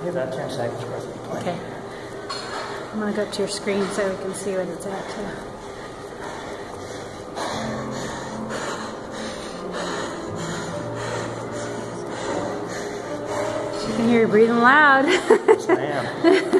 give that 10 seconds worth of play. Okay. I'm going to go up to your screen so we can see what it's at too. You can hear you breathing loud. Yes, I am.